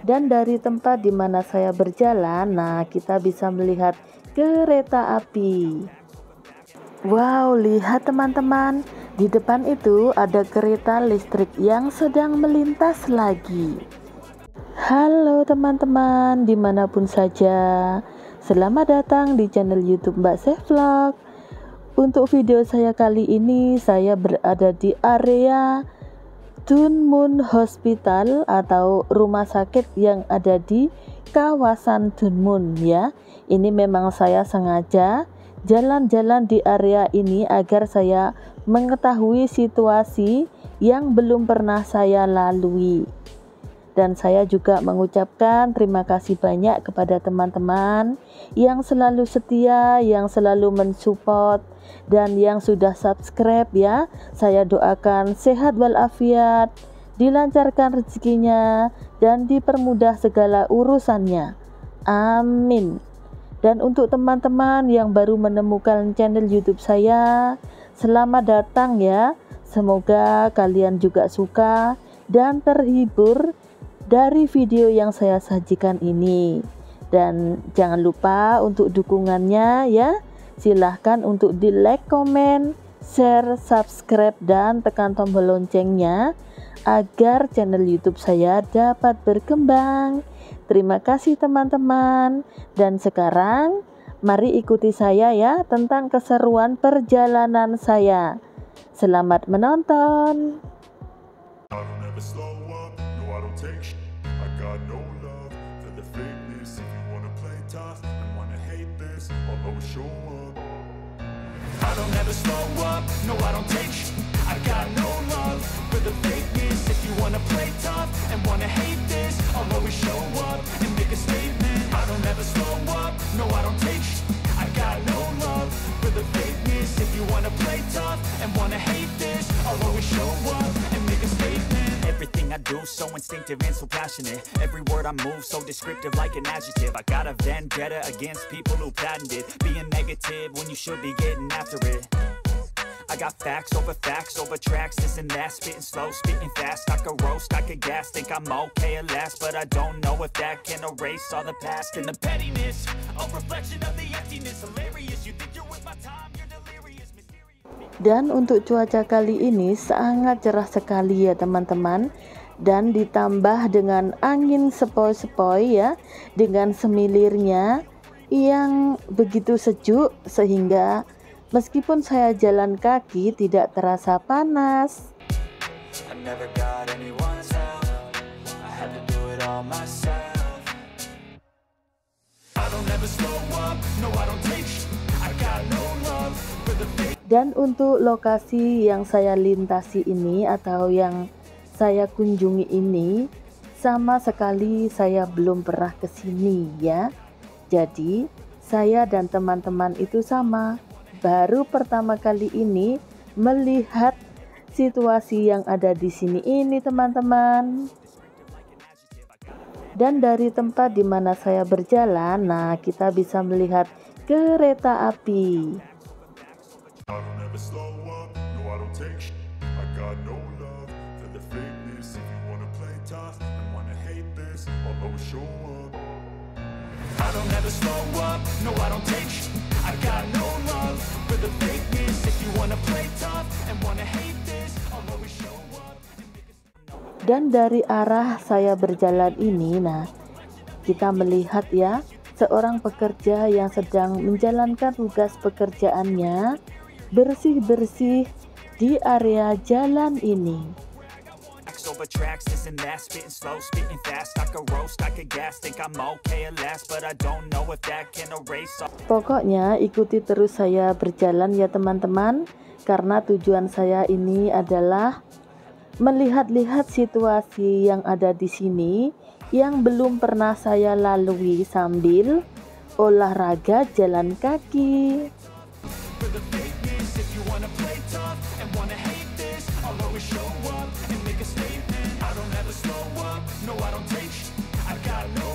Dan dari tempat di mana saya berjalan, nah kita bisa melihat kereta api. Wow, lihat teman-teman, di depan itu ada kereta listrik yang sedang melintas lagi. Halo teman-teman, dimanapun saja, selamat datang di channel YouTube Mbak Syeh Vlog. Untuk video saya kali ini, saya berada di area Tuen Mun Hospital atau rumah sakit yang ada di kawasan Tuen Mun ya. Ini memang saya sengaja jalan-jalan di area ini agar saya mengetahui situasi yang belum pernah saya lalui. Dan saya juga mengucapkan terima kasih banyak kepada teman-teman yang selalu setia, yang selalu mensupport, dan yang sudah subscribe ya. Saya doakan sehat walafiat, dilancarkan rezekinya, dan dipermudah segala urusannya. Amin. Dan untuk teman-teman yang baru menemukan channel YouTube saya, selamat datang ya. Semoga kalian juga suka dan terhibur dari video yang saya sajikan ini. Dan jangan lupa untuk dukungannya ya. Silahkan untuk di like, komen, share, subscribe, dan tekan tombol loncengnya agar channel YouTube saya dapat berkembang. Terima kasih teman-teman. Dan sekarang mari ikuti saya ya tentang keseruan perjalanan saya. Selamat menonton. I don't ever slow up, no I don't take sh**. I got no love for the fakeness. If you wanna play tough and wanna hate this, I'll always show up and make a statement. I don't ever slow up, no I don't take sh**. I got no love for the fakeness. If you wanna play tough and wanna hate this, I'll always show up and make a statement. Everything I do so instinctive and so passionate. Every word I move so descriptive like an adjective. I got a vendetta against people who patented being negative when you should be getting after it. I got facts over tracks, this and that, spitting slow, spitting fast. I could roast, I could gas, think I'm okay at last, but I don't know if that can erase all the past and the pettiness. A reflection of the emptiness, hilarious. You think you're with my time, you're delirious, mysterious. Dan untuk cuaca kali ini sangat cerah sekali ya teman-teman. Dan ditambah dengan angin sepoi-sepoi ya, dengan semilirnya yang begitu sejuk sehingga meskipun saya jalan kaki tidak terasa panas. Dan untuk lokasi yang saya lintasi ini atau yang saya kunjungi ini, sama sekali saya belum pernah ke sini ya. Jadi saya dan teman-teman itu sama, baru pertama kali ini melihat situasi yang ada di sini ini teman-teman. Dan dari tempat di mana saya berjalan, nah kita bisa melihat kereta api. I don't ever slow up, no I don't take sh**. I got no love for the fakeness. If you wanna play tough and wanna hate this, I'll always show up and make a... Dan dari arah saya berjalan ini, nah kita melihat ya seorang pekerja yang sedang menjalankan tugas pekerjaannya bersih-bersih di area jalan ini. Over tracks, this and that, spitting slow, spitting fast. I could roast, I could gas, think I'm okay at last, but I don't know if that can erase all... Pokoknya ikuti terus saya berjalan ya teman-teman, karena tujuan saya ini adalah melihat-lihat situasi yang ada di sini yang belum pernah saya lalui sambil olahraga jalan kaki.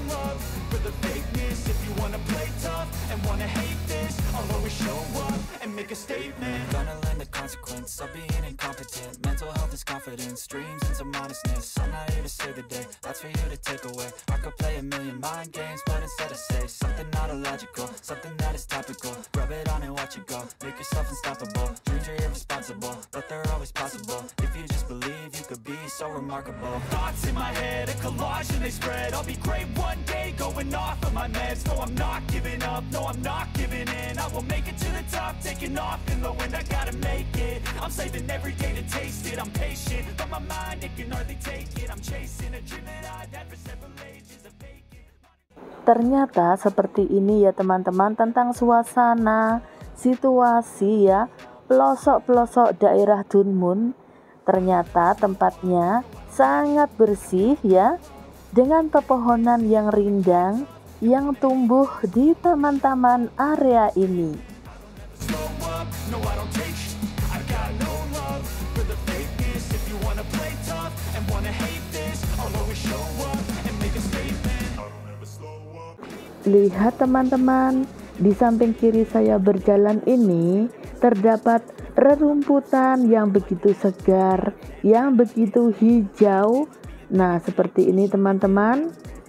If you wanna play tough and wanna hate this, I'll always show up and and make a statement. Gonna learn the consequence of being incompetent. Mental health is confidence, dreams and some honestness. I'm not here to save the day, that's for you to take away. I could play a million mind games, but instead I say something not illogical, something that is topical. Rub it on and watch it go, make yourself unstoppable. Dreams are irresponsible, but they're always possible. If you just believe, you could be so remarkable. Thoughts in my head, a collage and they spread. I'll be great one day, going off of my meds. No, I'm not giving up, no, I'm not giving in. I will make it to the top, taking off in the wind. I gotta make it, I'm saving every day to taste it. I'm patient, but my mind, it can hardly take it. I'm chasing a dream that I've had for several ages of vacant. Ternyata seperti ini ya teman-teman, tentang suasana, situasi ya, pelosok-pelosok daerah Dunmun. Ternyata tempatnya sangat bersih ya, dengan pepohonan yang rindang yang tumbuh di taman-taman area ini. Slow up, no I don't take sh- I got no love for the fakeness. If you wanna play tough and wanna hate this, I'll always show up and make a statement. I don't ever slow up. Lihat teman-teman, di samping kiri saya berjalan ini terdapat rerumputan yang begitu segar, yang begitu hijau. Nah, seperti ini teman-teman.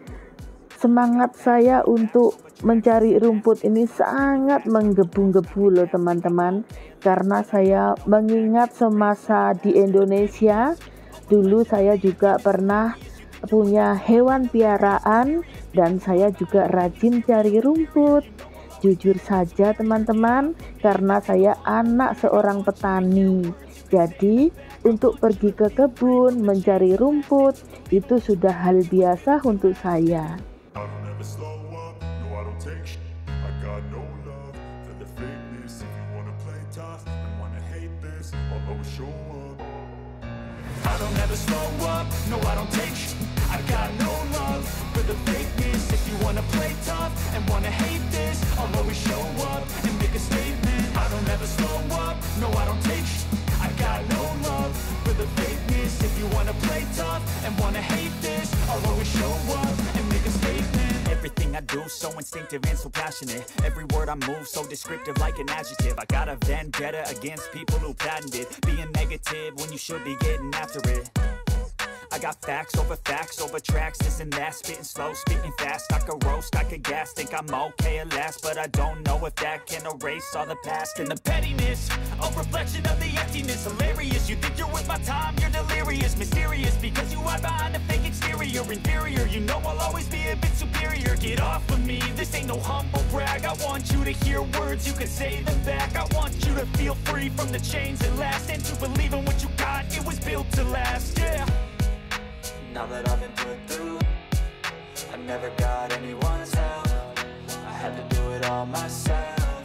Semangat saya untuk mencari rumput ini sangat menggebu-gebu loh teman-teman, karena saya mengingat semasa di Indonesia dulu saya juga pernah punya hewan piaraan dan saya juga rajin cari rumput. Jujur saja teman-teman, karena saya anak seorang petani, jadi untuk pergi ke kebun mencari rumput itu sudah hal biasa untuk saya. I don't ever slow up, no I don't take sh- I got no love for the fakeness. If you wanna play tough and wanna hate this, I'll always show up. I don't ever slow up, no I don't take sh- I got no love for the fakeness. If you wanna play tough and wanna hate this, I'll always show up and make a statement. I don't ever slow up, no I don't take sh- I got no love for the fakeness. If you wanna play tough and wanna hate this, I'll always show up and make a statement. Everything I do so instinctive and so passionate. Every word I move so descriptive like an adjective. I got a vendetta against people who patented being negative when you should be getting after it. I got facts over tracks, this and that, spitting slow, spitting fast. I could roast, I could gas, think I'm okay at last, but I don't know if that can erase all the past and the Pettiness, a reflection of the emptiness. Hilarious, you think you're worth my time, you're delirious. Mysterious, because you hide behind a fake exterior. Inferior, you know I'll always be a bit superior. Get off of me, this ain't no humble brag. I want you to hear words, you can say them back. I want you to feel free from the chains that last, and to believe in what you got, it was built to last, yeah. Now that I've been put through, I never got anyone's help. I had to do it all myself.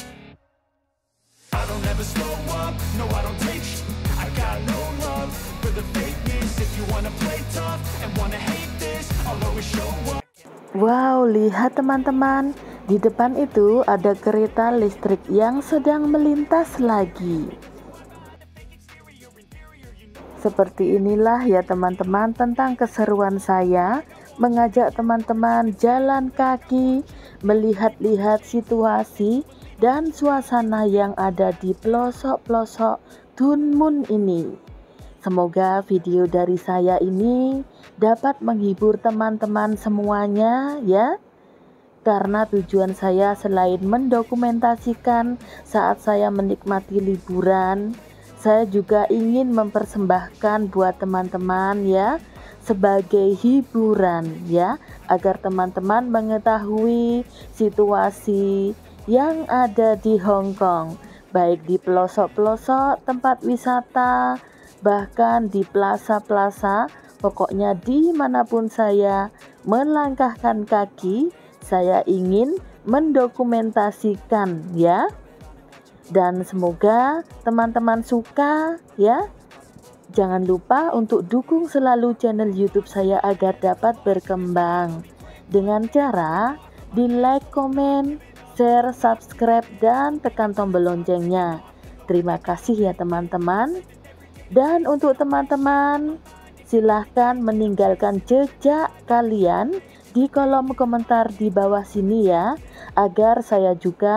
I don't ever slow up, no I don't take sh- I got no love for the fakeness. If you wanna play tough and wanna hate this, I'll always show up. Wow, lihat teman-teman, di depan itu ada kereta listrik yang sedang melintas lagi. Seperti inilah ya teman-teman tentang keseruan saya mengajak teman-teman jalan kaki, melihat-lihat situasi dan suasana yang ada di pelosok-pelosok Dunmun ini. Semoga video dari saya ini dapat menghibur teman-teman semuanya ya. Karena tujuan saya selain mendokumentasikan saat saya menikmati liburan, saya juga ingin mempersembahkan buat teman-teman ya, sebagai hiburan ya, agar teman-teman mengetahui situasi yang ada di Hong Kong, baik di pelosok-pelosok tempat wisata, bahkan di plaza-plaza. Pokoknya dimanapun saya melangkahkan kaki, saya ingin mendokumentasikan ya. Dan semoga teman-teman suka ya. Jangan lupa untuk dukung selalu channel YouTube saya agar dapat berkembang dengan cara di like, komen, share, subscribe, dan tekan tombol loncengnya. Terima kasih ya teman-teman. Dan untuk teman-teman, silahkan meninggalkan jejak kalian di kolom komentar di bawah sini ya, agar saya juga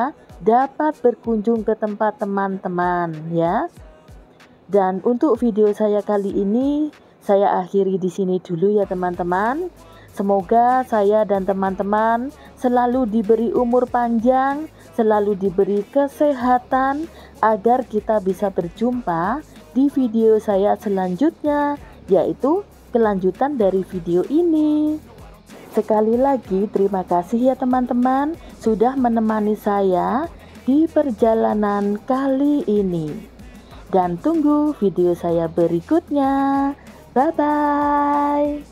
dapat berkunjung ke tempat teman-teman ya. Dan untuk video saya kali ini saya akhiri di sini dulu ya teman-teman. Semoga saya dan teman-teman selalu diberi umur panjang, selalu diberi kesehatan agar kita bisa berjumpa di video saya selanjutnya, yaitu kelanjutan dari video ini. Sekali lagi terima kasih ya teman-teman sudah menemani saya di perjalanan kali ini. Dan tunggu video saya berikutnya. Bye-bye.